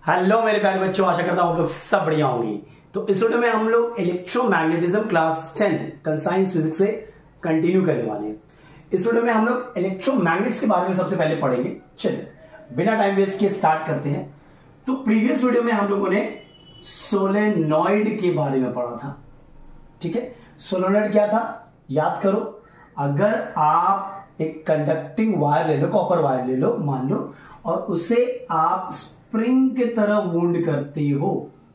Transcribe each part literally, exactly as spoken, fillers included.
Hello मेरे प्यारे बच्चों, आशा करता हूं आप लोग सब बढ़िया होंगे। तो इस वीडियो में हम लोग इलेक्ट्रोमैग्नेटिज्म क्लास टेन कंसाइंस फिजिक्स से कंटिन्यू करने वाले हैं। इस वीडियो में हम लोग इलेक्ट्रोमैग्नेट्स के बारे में सबसे पहले पढ़ेंगे। चलिए बिना टाइम वेस्ट किए स्टार्ट करते हैं। तो प्रीवियस वीडियो में हम लोगों ने सोलेनॉइड के बारे में पढ़ा था, ठीक है। सोलेनॉइड क्या था याद करो। अगर आप एक कंडक्टिंग वायर ले लो, कॉपर वायर ले लो मान लो, और उसे आप स्प्रिंग की तरह वुंड करते हो,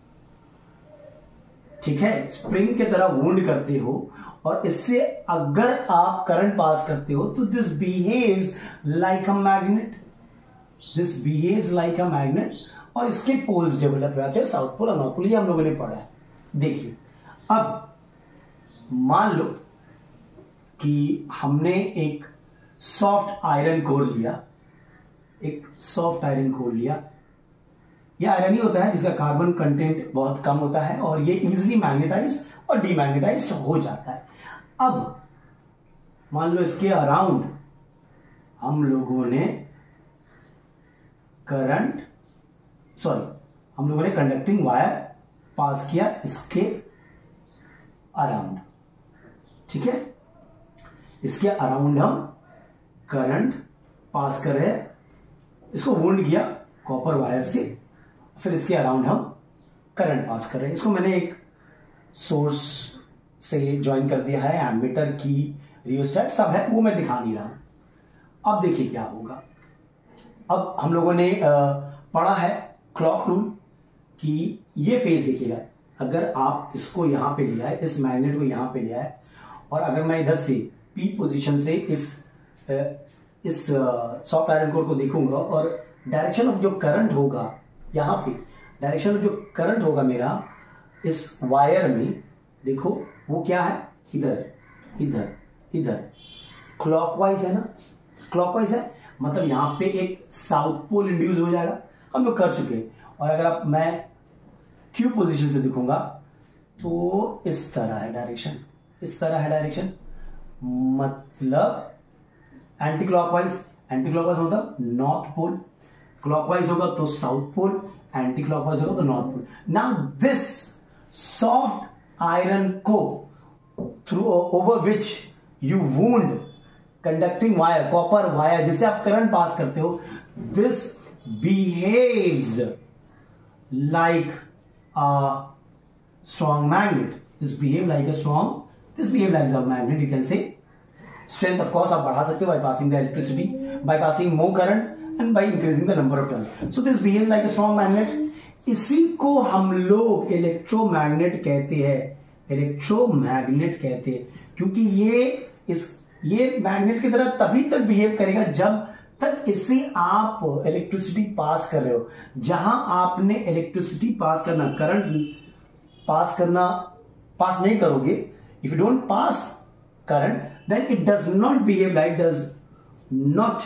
ठीक है, स्प्रिंग की तरह वुंड करते हो, और इससे अगर आप करंट पास करते हो तो this behaves like a magnet, this behaves like a magnet. और इसके पोल्स डेवलप हो जाते हैं, साउथ पोल और नॉर्थ पोल, ये हम लोगों ने पढ़ा है। देखिए अब मान लो कि हमने एक सॉफ्ट आयरन कोर लिया, एक सॉफ्ट आयरन कोर लिया। यह आयरन ही होता है जिसका कार्बन कंटेंट बहुत कम होता है और ये इजीली मैग्नेटाइज और डीमैग्नेटाइज हो जाता है। अब मान लो इसके अराउंड हम लोगों ने करंट सॉरी हम लोगों ने कंडक्टिंग वायर पास किया इसके अराउंड, ठीक है। इसके अराउंड हम करंट पास कर रहे हैं, इसको वुंड किया कॉपर वायर से, फिर इसके अराउंड हम करंट पास कर रहे हैं। इसको मैंने एक सोर्स से ज्वाइन कर दिया है, एमीटर की रियोस्टेट सब है, वो मैं दिखा नहीं रहा। अब देखिए क्या होगा। अब हम लोगों ने पढ़ा है क्लॉक रूल कि ये फेज देखिएगा, अगर आप इसको यहां पे लिया है, इस मैग्नेट को यहां पे लिया है, और अगर मैं इधर से पी पोजीशन से इस इस सॉफ्ट आयरन कोर को देखूंगा और डायरेक्शन ऑफ जो करंट होगा यहां पे, डायरेक्शन ऑफ जो करंट होगा मेरा इस वायर में, देखो वो क्या है, इधर इधर इधर क्लॉकवाइज है ना, क्लॉकवाइज है, मतलब यहां पे एक साउथ पोल इंड्यूस हो जाएगा, हम लोग कर चुके हैं। और अगर आप मैं क्यू पोजीशन से दिखूंगा तो इस तरह है डायरेक्शन, इस तरह है डायरेक्शन, मतलब एंटी क्लॉकवाइज, एंटी क्लॉकवाइज मतलब नॉर्थ पोल, क्लॉकवाइज होगा तो साउथ पोल, एंटी क्लॉकवाइज होगा तो north pole. Now this soft iron को through over which you wound conducting wire, copper wire जिसे आप करंट पास करते हो, this behaves like a strong magnet, this behave like a strong this behave like a magnet. You can say strength of course आप बढ़ा सकते हो by passing the electricity, by passing more current and by increasing the number of turns. So this behaves like a strong magnet. इसी को हम लोग electromagnet कहते हैं, इलेक्ट्रोमैग्नेट कहते हैं, क्योंकि ये इस ये मैग्नेट की तरह तभी तक बिहेव करेगा जब तक इससे आप इलेक्ट्रिसिटी पास कर रहे हो। जहां आपने इलेक्ट्रिसिटी पास करना, करंट पास करना पास नहीं करोगे, if you don't pass current then it does not behave like does not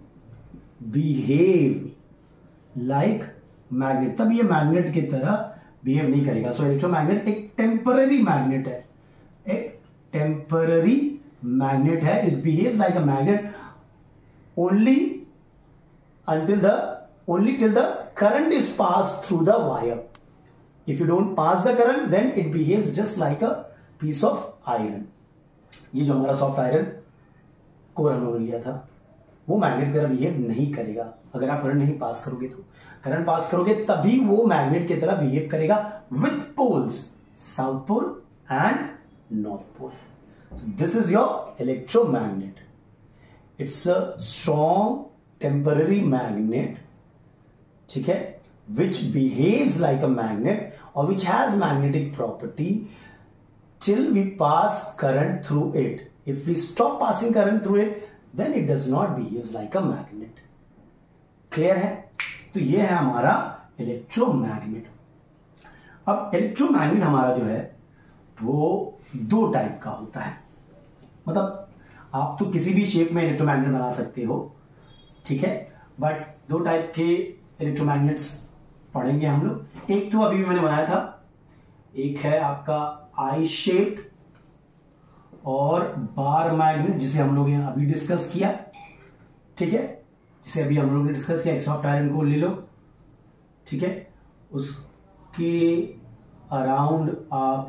behave like magnet, तब ये मैग्नेट की तरह बिहेव नहीं करेगा। सो इलेक्ट्रोमैग्नेट एक टेम्पररी मैग्नेट है, एक टेम्पररी मैग्नेट है। It behaves like a magnet only until the only till the current is passed through the wire. If you don't pass the current then it behaves just like a piece of iron. ये जो हमारा soft iron core हमने लिया था वो magnet की तरह behave नहीं करेगा। अगर आप करंट नहीं पास करोगे तो, करंट पास करोगे तभी वो मैग्नेट की तरह बिहेव करेगा with poles, south pole and north pole. This is your electromagnet. It's a strong temporary magnet, ठीक है, which behaves like a magnet और which has magnetic property till we pass current through it. If we stop passing current through it, then it does not behave like a magnet. Clear है? तो ये है हमारा electromagnet. अब electromagnet हमारा जो है वो दो टाइप का होता है, मतलब आप तो किसी भी शेप में इलेक्ट्रोमैग्नेट बना सकते हो, ठीक है, बट दो टाइप के इलेक्ट्रोमैग्नेट्स पढ़ेंगे हम लोग। एक तो अभी भी मैंने बनाया था, एक है आपका आई शेप्ड और बार मैग्नेट जिसे हम लोग यहां अभी डिस्कस किया, ठीक है, जिसे अभी हम लोग ने डिस्कस किया। एक सॉफ्ट आयरन को ले लो, ठीक है, उसके अराउंड आप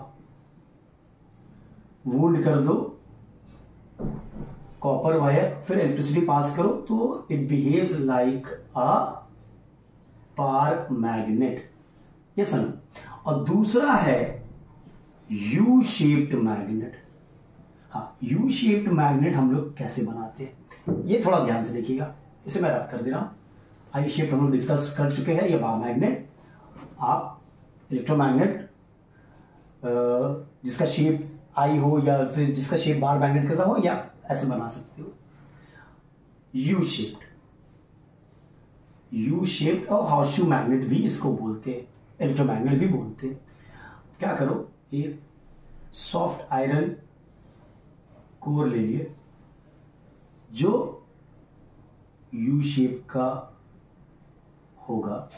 वूंड कर दो कॉपर वायर, फिर इलेक्ट्रिसिटी पास करो तो it behaves like a bar magnet, ये सुनो। और दूसरा है यू शेप्ड मैग्नेट। हाँ, यू शेप्ड मैग्नेट हम लोग कैसे बनाते हैं ये थोड़ा ध्यान से देखिएगा, इसे मैं रब कर दे रहा हूं। आई शेप हम लोग डिस्कस कर चुके हैं, ये बार मैग्नेट, आप इलेक्ट्रोमैग्नेट जिसका शेप आई हो या फिर जिसका शेप बार मैग्नेट कर रहा हो, या ऐसे बना सकते हो यू शेप्ड, यू शेप्ड और हॉर्सशू मैग्नेट भी इसको बोलते हैं, इलेक्ट्रोमैग्नेट भी बोलते हैं। क्या करो, एक सॉफ्ट आयरन कोर ले लिए जो यू शेप का होगा,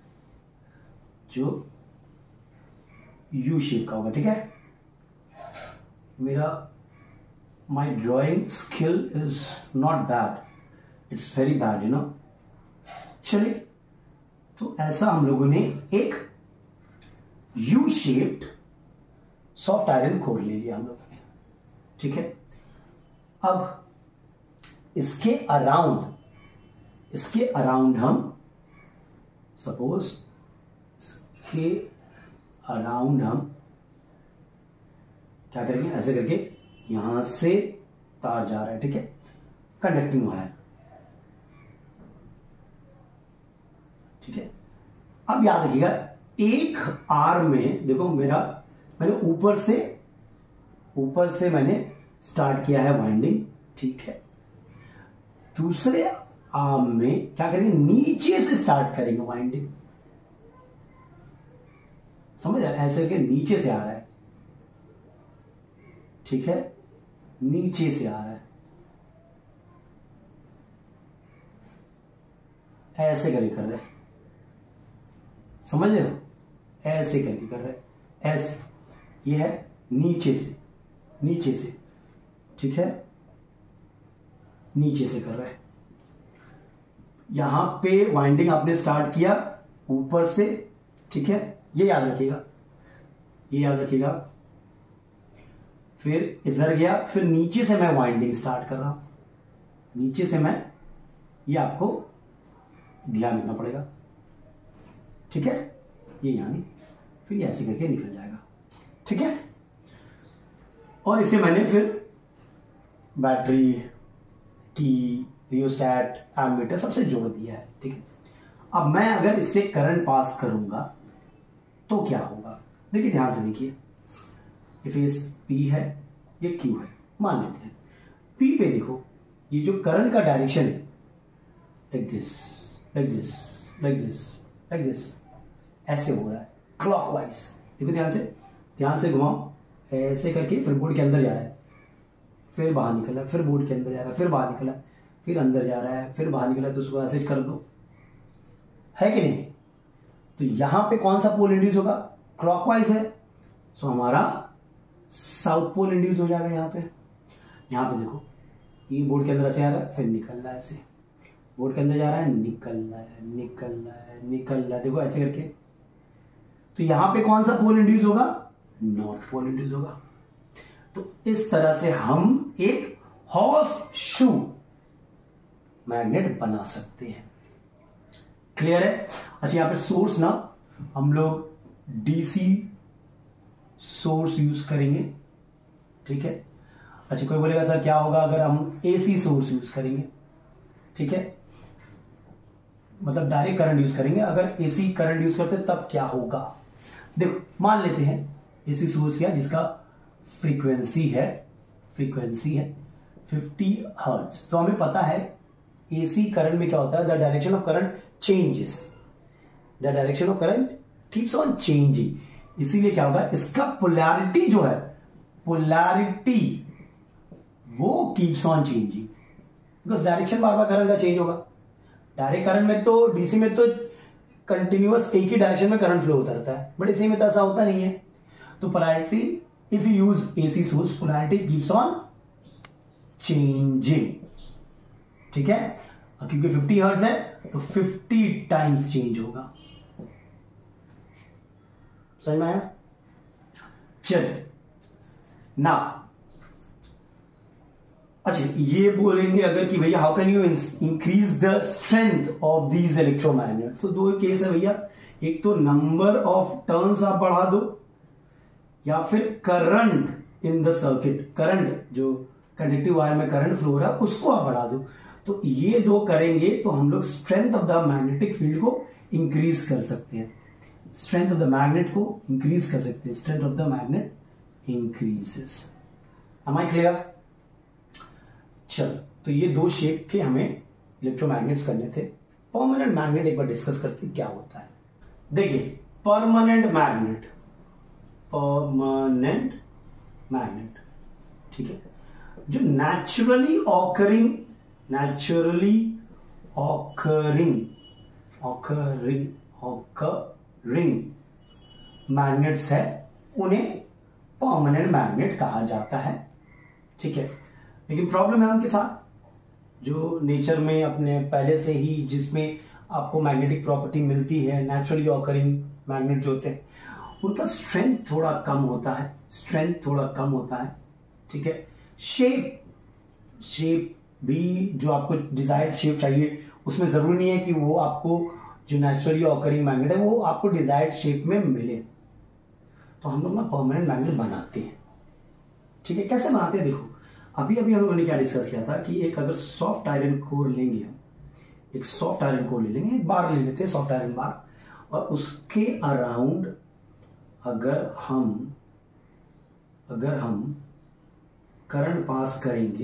जो यू शेप का होगा, ठीक है। मेरा my drawing skill is not bad, it's very bad, you know. चलिए, तो ऐसा हम लोगों ने एक U shaped soft iron core ले लिया हम लोगों ने, ठीक है। अब इसके अराउंड इसके अराउंड हम सपोज इसके अराउंड हम क्या करेंगे, ऐसे करके यहां से तार जा रहा है, ठीक है, कंडक्टिंग वायर, ठीक है। अब याद रखिएगा, एक आर्म में देखो मेरा, मैंने ऊपर से ऊपर से मैंने स्टार्ट किया है वाइंडिंग, ठीक है। दूसरे आर्म में क्या करेंगे, नीचे से स्टार्ट करेंगे वाइंडिंग, समझ रहे, ऐसे करके नीचे से आ रहा है, ठीक है, नीचे से आ रहा है, ऐसे करके कर रहे हैं, समझ रहे हो, ऐसे करके कर रहे हैं, ऐसे, ये है नीचे से, नीचे से, ठीक है, नीचे से कर रहे हैं। यहां पे वाइंडिंग आपने स्टार्ट किया ऊपर से, ठीक है, ये याद रखिएगा, ये याद रखिएगा। फिर इधर गया, फिर नीचे से मैं वाइंडिंग स्टार्ट कर रहा हूं, नीचे से मैं, ये आपको ध्यान रखना पड़ेगा, ठीक है, ये यानी फिर ऐसे करके निकल जाएगा, ठीक है। और इसे मैंने फिर बैटरी की रियोस्टैट एमीटर सबसे जोड़ दिया है, ठीक है। अब मैं अगर इससे करंट पास करूंगा तो क्या होगा, देखिए ध्यान से देखिए, ये फेस पी है, ये क्यू है, मान लेते हैं। पी पे देखो, ये जो करंट का डायरेक्शन है, like this like this like this like this, ऐसे हो रहा है क्लॉकवाइज, देखो ध्यान से, ध्यान से घुमाओ, ऐसे करके फिर बोर्ड के अंदर जा रहा है, फिर बाहर निकला, फिर बोर्ड के अंदर जा रहा है, फिर बाहर निकला, फिर अंदर जा रहा है, फिर बाहर निकला, तो उसको ऐसे कर दो, है कि नहीं। तो यहां पे कौन सा पोल इंड्यूस होगा, क्लॉकवाइज है, सो हमारा साउथ पोल इंड्यूस हो जाएगा। यहां पे यहां पे देखो, ये बोर्ड के अंदर ऐसे आ रहा है, फिर निकल रहा है, ऐसे बोर्ड के अंदर जा रहा है, निकल रहा है, निकल रहा है, निकल रहा है, देखो ऐसे करके। तो यहां पे कौन सा पोल इंड्यूस होगा, नॉर्थ पोल इंड्यूस होगा। तो इस तरह से हम एक हॉर्स शू मैग्नेट बना सकते हैं, क्लियर है। अच्छा, यहां पे सोर्स ना हम लोग डीसी सोर्स यूज करेंगे, ठीक है। अच्छा, कोई बोलेगा सर क्या होगा अगर हम एसी सोर्स यूज करेंगे, ठीक है, मतलब डायरेक्ट करंट यूज करेंगे, अगर एसी करंट यूज करते तब क्या होगा। देखो मान लेते हैं एसी सोर्स क्या, जिसका फ्रीक्वेंसी है फ्रीक्वेंसी है फिफ्टी हर्ट्ज। तो हमें पता है एसी करंट में क्या होता है, the direction of current changes, the direction of current keeps on changing. इसीलिए क्या होगा, इसका पोलैरिटी जो है, पोलैरिटी वो keeps on changing, because direction बार बार करंट का चेंज होगा। डायरेक्ट करंट में तो, डीसी में तो कंटिन्यूअस एक ही डायरेक्शन में करंट फ्लो होता रहता है, बट एसी में तो ऐसा होता नहीं है। तो polarity, if you use AC source, polarity keeps on changing, ठीक है। क्योंकि फिफ्टी हर्ट्ज है तो फिफ्टी टाइम्स चेंज होगा, समझ में आया? चलिए ना, अच्छा ये बोलेंगे अगर कि भैया how can you increase the strength of these electromagnet, तो दो केस है भैया, एक तो नंबर ऑफ टर्न्स आप बढ़ा दो या फिर current in the circuit, current जो कंडक्टिव वायर में करंट फ्लो हो रहा है उसको आप बढ़ा दो। तो ये दो करेंगे तो हम लोग strength of the magnetic field को इंक्रीज कर सकते हैं, स्ट्रेंथ ऑफ द मैग्नेट को इंक्रीज कर सकते हैं, strength of the magnet increases. Am I clear? चलो, तो ये दो शेप के हमें इलेक्ट्रोमैग्नेट्स करने थे। परमानेंट मैग्नेट एक बार डिस्कस करते हैं क्या होता है। देखिए परमानेंट मैग्नेट, परमानेंट मैग्नेट, ठीक है, जो naturally occurring, naturally occurring occurring occurring magnets है उन्हें परमानेंट मैग्नेट कहा जाता है, ठीक है। लेकिन प्रॉब्लम है उनके साथ, जो नेचर में अपने पहले से ही जिसमें आपको मैग्नेटिक प्रॉपर्टी मिलती है, नेचुरली ऑकरिंग मैग्नेट जो होते हैं उनका स्ट्रेंथ थोड़ा कम होता है, स्ट्रेंथ थोड़ा कम होता है, ठीक है। शेप, शेप भी जो आपको डिजायर्ड शेप चाहिए उसमें जरूरी नहीं है कि वो आपको जो नेचुरली ऑकरिंग मैग्नेट है वो आपको डिजायर्ड शेप में मिले। तो हम लोग ना परमानेंट मैग्नेट बनाते हैं, ठीक है। कैसे बनाते हैं देखो, अभी अभी हम लोगों ने क्या डिस्कस किया था कि एक अगर सॉफ्ट आयरन कोर लेंगे, हम एक सॉफ्ट आयरन कोर ले लेंगे, एक बार ले लेते हैं सॉफ्ट आयरन बार, और उसके अराउंड अगर हम अगर हम करंट पास करेंगे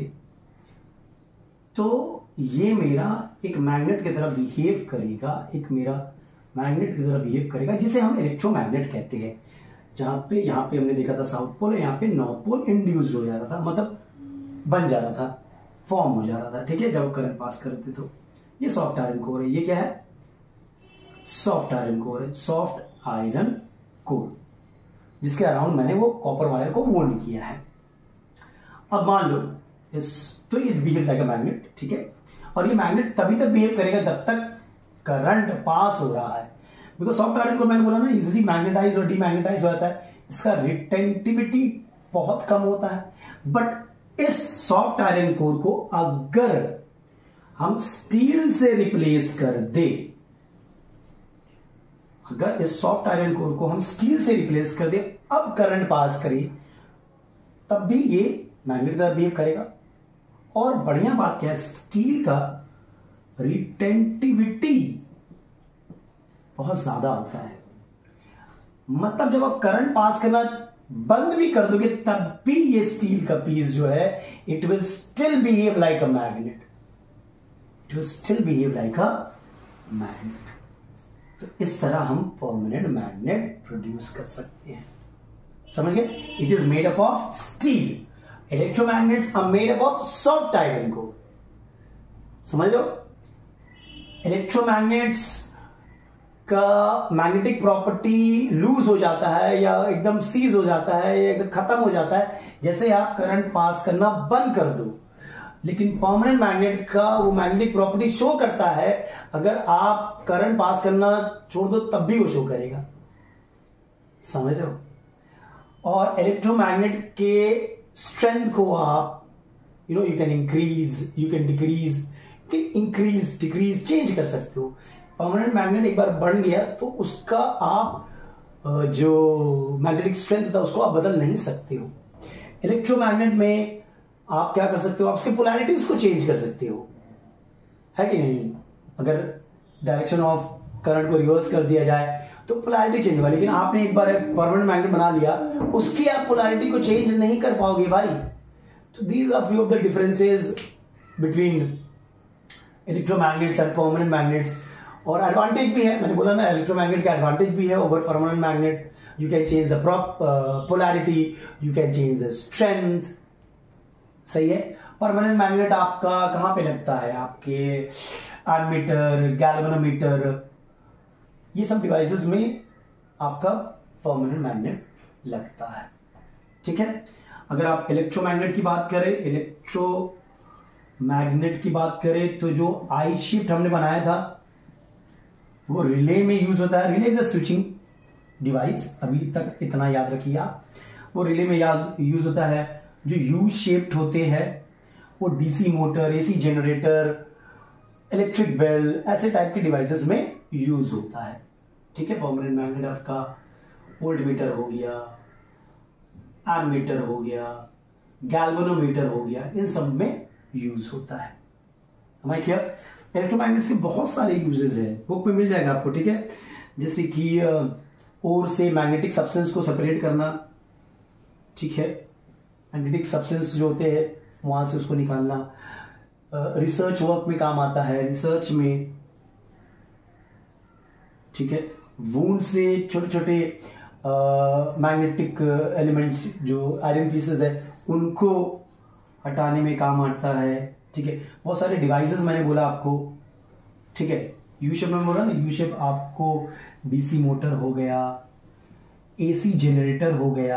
तो ये मेरा एक मैग्नेट की तरह बिहेव करेगा, एक मेरा मैग्नेट की तरह बिहेव करेगा जिसे हम इलेक्ट्रोमैग्नेट कहते हैं। जहां पे यहां पे हमने देखा था साउथ पोल, यहां पे नॉर्थ पोल इंड्यूस हो जा रहा था, मतलब बन जा रहा था, फॉर्म हो जा रहा था, ठीक है, जब करंट पास करते तो। ये सॉफ्ट आयरन कोर है, ये क्या है? सॉफ्ट आयरन कोर है, सॉफ्ट आयरन कोर, जिसके अराउंड मैंने वो कॉपर वायर को वोल्ड किया है। अब मान लो इस, तो ये बिहेव लाइक अ मैग्नेट, ठीक है, और ये मैग्नेट तभी तक बिहेव करेगा जब तक करंट पास हो रहा है, बिकॉज सॉफ्ट आयरन को मैंने बोला ना इजिली मैग्नेटाइज और डीमैग्नेटाइज हो जाता है, इसका रिटेंटिविटी बहुत कम होता है। बट इस सॉफ्ट आयरन कोर को अगर हम स्टील से रिप्लेस कर दे, अगर इस सॉफ्ट आयरन कोर को हम स्टील से रिप्लेस कर दे, अब करंट पास करें, तब भी ये मैग्नेट तरह बिहेव करेगा। और बढ़िया बात क्या है, स्टील का रिटेंटिविटी बहुत ज्यादा होता है, मतलब जब आप करंट पास करना बंद भी कर दोगे तब भी ये स्टील का पीस जो है it will still behave like a magnet, it will still behave like a magnet. तो इस तरह हम परमानेंट मैग्नेट प्रोड्यूस कर सकते हैं, समझ गए? It is made up of steel, electromagnets are made up of soft iron core, समझ लो। इलेक्ट्रोमैग्नेट्स का मैग्नेटिक प्रॉपर्टी लूज हो जाता है या एकदम सीज हो जाता है या एकदम खत्म हो जाता है जैसे आप करंट पास करना बंद कर दो, लेकिन परमानेंट मैग्नेट का वो मैग्नेटिक प्रॉपर्टी शो करता है, अगर आप करंट पास करना छोड़ दो तब भी वो शो करेगा, समझ रहे हो? और इलेक्ट्रोमैग्नेट के स्ट्रेंथ को आप you know you can increase, you can decrease, increase decrease change कर सकते हो। परमानेंट मैग्नेट एक बार बन गया तो उसका आप जो मैग्नेटिक स्ट्रेंथ होता है उसको आप बदल नहीं सकते हो। इलेक्ट्रोमैग्नेट में आप क्या कर सकते हो, आप उसके पोलैरिटीज को चेंज कर सकते हो, है कि नहीं? अगर डायरेक्शन ऑफ करंट को रिवर्स कर दिया जाए तो पोलैरिटी चेंज होगा, लेकिन आपने एक बार परमानेंट मैग्नेट बना लिया उसकी आप पोलैरिटी को चेंज नहीं कर पाओगे भाई। तो these are few of the differences between electromagnets and permanent magnets. और एडवांटेज भी है, मैंने बोला ना इलेक्ट्रोमैग्नेट का एडवांटेज भी है over permanent magnet, you can change the polarity, you can change the strength, सही है। परमानेंट मैग्नेट आपका कहां पे लगता है, आपके एमीटर, गैल्वेनोमीटर, ये सब डिवाइसेस में आपका परमानेंट मैग्नेट लगता है, ठीक है। अगर आप इलेक्ट्रोमैग्नेट की बात करें, इलेक्ट्रोमैग्नेट की बात करें तो जो आई शिफ्ट हमने बनाया था वो रिले में यूज होता है। Relay is a switching device, अभी तक इतना याद रखिए आप। वो रिले में याद यूज होता है। जो यू शेप्ड होते हैं वो DC motor, AC generator, electric bell, ऐसे टाइप के डिवाइसेस में यूज होता है। ठीक है, परमानेंट मैग्नेट आपका वोल्ट मीटर हो गया, एमीटर हो गया, गैल्वेनोमीटर हो गया, इन सब में यूज होता है। हमारे क्या इलेक्ट्रोमैग्नेट के बहुत सारे यूजेस हैं, बुक में मिल जाएगा आपको। ठीक है, जैसे कि ओर से मैग्नेटिक सब्सटेंस को सेपरेट करना। ठीक है, मैग्नेटिक सब्सटेंस जो होते हैं वहां से उसको निकालना। रिसर्च वर्क में काम आता है, रिसर्च में। ठीक है, वूंड से छोटे छोटे मैग्नेटिक एलिमेंट्स जो आयरन पीसेस है उनको हटाने में काम आता है। ठीक है, बहुत सारे डिवाइसेस मैंने बोला आपको। ठीक है, यू शेप में बोला ना, यू शेप आपको डीसी मोटर हो गया, एसी जनरेटर हो गया।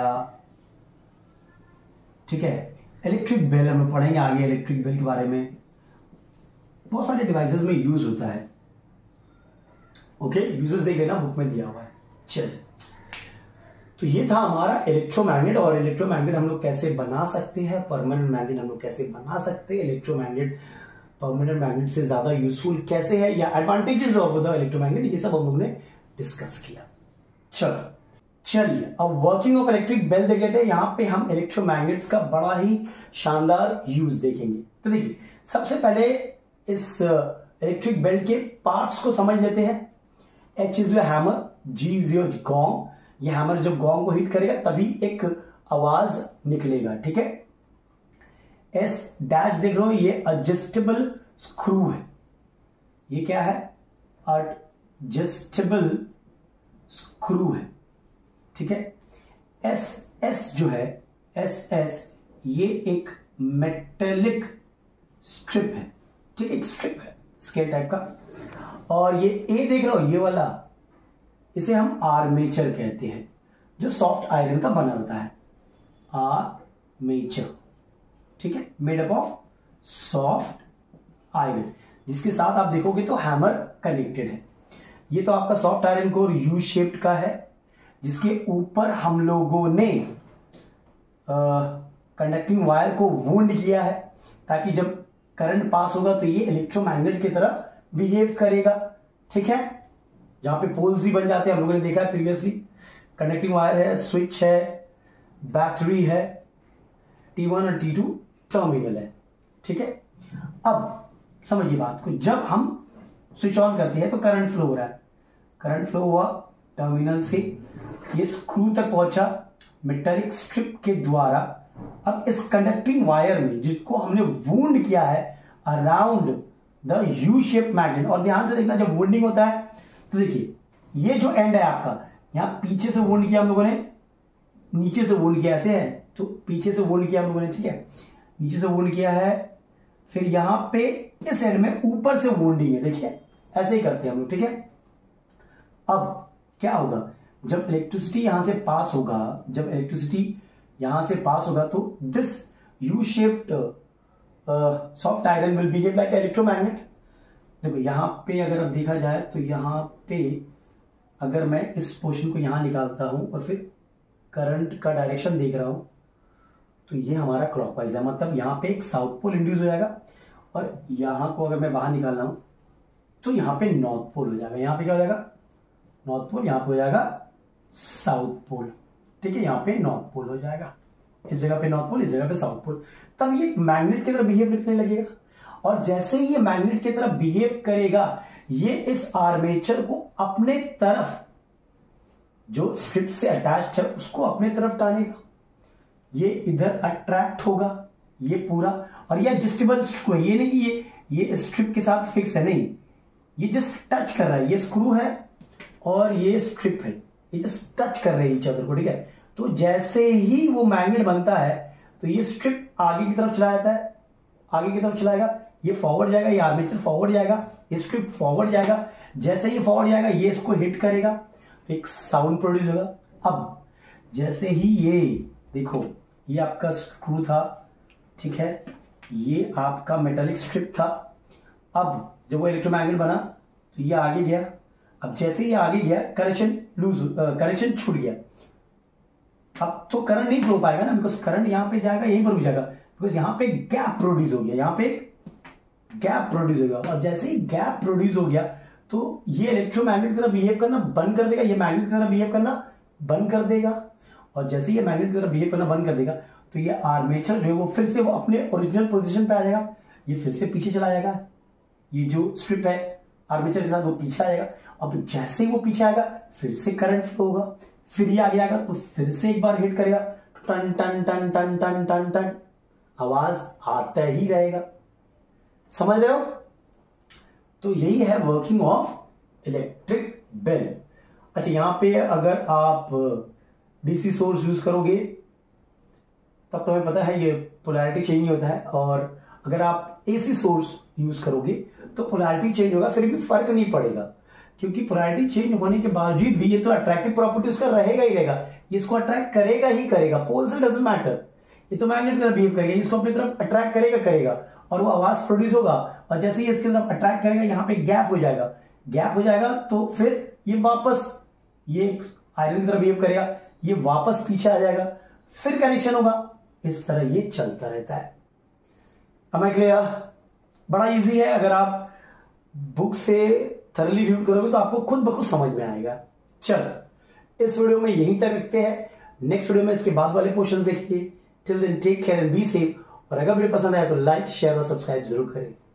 ठीक है, इलेक्ट्रिक बेल हम पढ़ेंगे आगे, इलेक्ट्रिक बेल के बारे में। बहुत सारे डिवाइसेस में यूज होता है। ओके, यूजेस देख लेना, बुक में दिया हुआ है। चल, तो ये था हमारा इलेक्ट्रोमैग्नेट। और इलेक्ट्रोमैग्नेट हम लोग कैसे बना सकते हैं, परमानेंट मैग्नेट हम लोग कैसे बना सकते हैं, इलेक्ट्रोमैग्नेट परमानेंट मैग्नेट से ज्यादा यूजफुल कैसे है, या एडवांटेजेस ऑफ द इलेक्ट्रोमैग्नेट, ये सब हम लोग ने डिस्कस किया। चलो चलिए अब वर्किंग ऑफ इलेक्ट्रिक बेल देख लेते हैं। यहां पे हम इलेक्ट्रोमैग्नेट्स का बड़ा ही शानदार यूज देखेंगे। तो देखिए, सबसे पहले इस इलेक्ट्रिक बेल के पार्ट्स को समझ लेते हैं। H is your hammer, G is your gong. ये हैमर जब गॉन्ग को हिट करेगा तभी एक आवाज निकलेगा। ठीक है, एस डैश देख रहे हो, ये एडजस्टेबल स्क्रू है। ये क्या है? एडजस्टेबल स्क्रू है। ठीक है, एस एस जो है, एस एस ये एक मेटेलिक स्ट्रिप है। ठीक है, एक स्ट्रिप है स्केल टाइप का। और ये ए देख रहे हो, ये वाला, इसे हम आर्मेचर कहते हैं, जो सॉफ्ट आयरन का बना होता है। आर्मेचर, ठीक है, made up of soft iron, जिसके साथ आप देखोगे तो हैमर कनेक्टेड है। ये तो आपका soft iron core U shaped का है, जिसके ऊपर हम लोगों ने कंडक्टिंग वायर को वुंड किया है, ताकि जब करंट पास होगा तो ये इलेक्ट्रोमैग्नेट की तरह बिहेव करेगा। ठीक है, जहां पे पोल्स भी बन जाते हैं, हम लोगों ने देखा है प्रीवियसली। कंडक्टिंग वायर है, स्विच है, बैटरी है, टी वन और टी टू टर्मिनल है। ठीक है, अब समझिए बात को, जब हम स्विच ऑन करते हैं तो करंट फ्लो हो रहा है। करंट फ्लो हुआ टर्मिनल से, ये स्क्रू तक पहुंचा मेटालिक स्ट्रिप के द्वारा। अब इस कंडक्टिंग वायर में, जिसको हमने वुंड किया है around the U shape magnet, और ध्यान से देखना जब वुंडिंग होता है तो देखिए, ये जो एंड है आपका, यहां पीछे से वुंड किया हम लोगों ने, नीचे से वुंड किया, ऐसे है तो पीछे से वुंड किया हम लोगों ने। ठीक है, नीचे से वुंड किया है, फिर यहां पे इस एंड में ऊपर से वुंडिंग है। देखिए, ऐसे ही करते हैं हम लोग। ठीक है, अब क्या होगा, जब इलेक्ट्रिसिटी यहां से पास होगा, जब इलेक्ट्रिसिटी यहां से पास होगा तो this U shaped soft iron will behave like electromagnet. देखो यहां पे अगर अब देखा जाए तो यहां पे अगर मैं इस पोर्शन को यहां निकालता हूं और फिर करंट का डायरेक्शन देख रहा हूं तो ये हमारा क्लॉकवाइज है, मतलब यहां पे एक साउथ पोल इंड्यूस हो जाएगा, और यहां को अगर मैं बाहर निकाल रहा हूं तो यहां पे नॉर्थ पोल हो जाएगा। यहां पे क्या हो जाएगा? नॉर्थ पोल, यहां पे हो जाएगा साउथ पोल। ठीक है, यहां पे नॉर्थ पोल हो जाएगा, इस जगह पे नॉर्थ पोल, इस जगह पे साउथ पोल। तब ये मैग्नेट की तरह बिहेव करने लगेगा, और जैसे ही ये मैग्नेट की तरह बिहेव करेगा, ये इस आर्मेचर को अपने तरफ, जो स्ट्रिप से अटैच्ड है उसको अपने तरफ टानेगा। ये इधर अट्रैक्ट होगा, ये पूरा, और ये एडजस्टेबल स्क्रू है। ये नहीं कि ये ये स्ट्रिप के साथ फिक्स है, नहीं, ये जस्ट टच कर रहा है। ये स्क्रू है और ये स्ट्रिप है, ये जस्ट टच कर रहे हैं ईच अदर को। ठीक है, तो जैसे ही वो मैग्नेट बनता है तो ये स्ट्रिप आगे की तरफ चला जाता है, आगे की तरफ चलाएगा, ये फॉरवर्ड जाएगा, ये आर्मेचर फॉरवर्ड जाएगा, ये स्ट्रिप फॉरवर्ड जाएगा। जैसे ही फॉरवर्ड जाएगा ये इसको हिट करेगा तो एक साउंड प्रोड्यूस होगा। अब जैसे ही ये देखो, ये आपका स्क्रू था, ठीक है, ये आपका मेटालिक स्ट्रिप था। अब जब वो इलेक्ट्रोमैग्नेट बना तो ये आगे गया। अब जैसे ही आगे गया, करेक्शन, लूज, कनेक्शन छूट गया, अब तो करंट नहीं फ्लो पाएगा ना, बिकॉज करंट यहां पे जाएगा, यहीं पर रुक जाएगा, बिकॉज यहां पे गैप प्रोड्यूस हो गया, यहां पे गैप प्रोड्यूस हो गया, और जैसे ही गैप प्रोड्यूस हो गया तो ये इलेक्ट्रोमैग्नेट की तरह बिहेव करना बंद कर देगा, ये मैग्नेट की तरह बिहेव करना बंद कर देगा, और जैसे ये मैग्नेट की तरह बिहेव करना बंद कर देगा तो ये आर्मेचर जो है वो फिर से वो अपने ओरिजिनल पोजीशन पे आ जाएगा, ये फिर से पीछे चला जाएगा, ये जो स्ट्रिप है आर्मेचर के साथ वो पीछे आ जाएगा, अब जैसे ही वो पीछे आएगा फिर से करंट फ्लो होगा, फिर ये आगे आएगा तो फिर से एक बार हिट करेगा, टन टन टन टन टन टन टन आवाज आता ही रहेगा। समझ रहे हो? तो यही है वर्किंग ऑफ इलेक्ट्रिक बेल। अच्छा, यहां पे अगर आप डीसी सोर्स यूज करोगे तब तुम्हें पता है ये पोलैरिटी चेंज नहीं होता है, और अगर आप एसी सोर्स यूज करोगे तो पोलैरिटी चेंज होगा, फिर भी फर्क नहीं पड़ेगा, क्योंकि पोलैरिटी चेंज होने के बावजूद भी ये तो अट्रैक्टिव प्रॉपर्टी उसका रहेगा ही रहेगा, ये इसको अट्रैक्ट करेगा ही करेगा, पोल से डजंट मैटर, ये तो मैग्नेट की तरफ बिहेव करेगा, इसको अपनी तरफ अट्रैक्ट करेगा करेगा और वो आवाज प्रोड्यूस होगा, और जैसे ही इसकी तरफ अट्रैक्ट करेगा यहाँ पे गैप हो जाएगा, गैप हो जाएगा तो फिर ये वापस ये आयरन की तरफ बिहेव करेगा, ये वापस पीछे आ जाएगा, फिर कनेक्शन होगा, इस तरह ये चलता रहता है। अब मैं क्लियर? बड़ा इजी है, अगर आप बुक से थरली रीड करोगे तो आपको खुद ब खुद समझ में आएगा। चलो इस वीडियो में यहीं तक रखते हैं, नेक्स्ट वीडियो में इसके बाद वाले क्वेश्चन देखिए। Till then take care and be safe, और अगर वीडियो पसंद आया तो लाइक शेयर और सब्सक्राइब जरूर करें।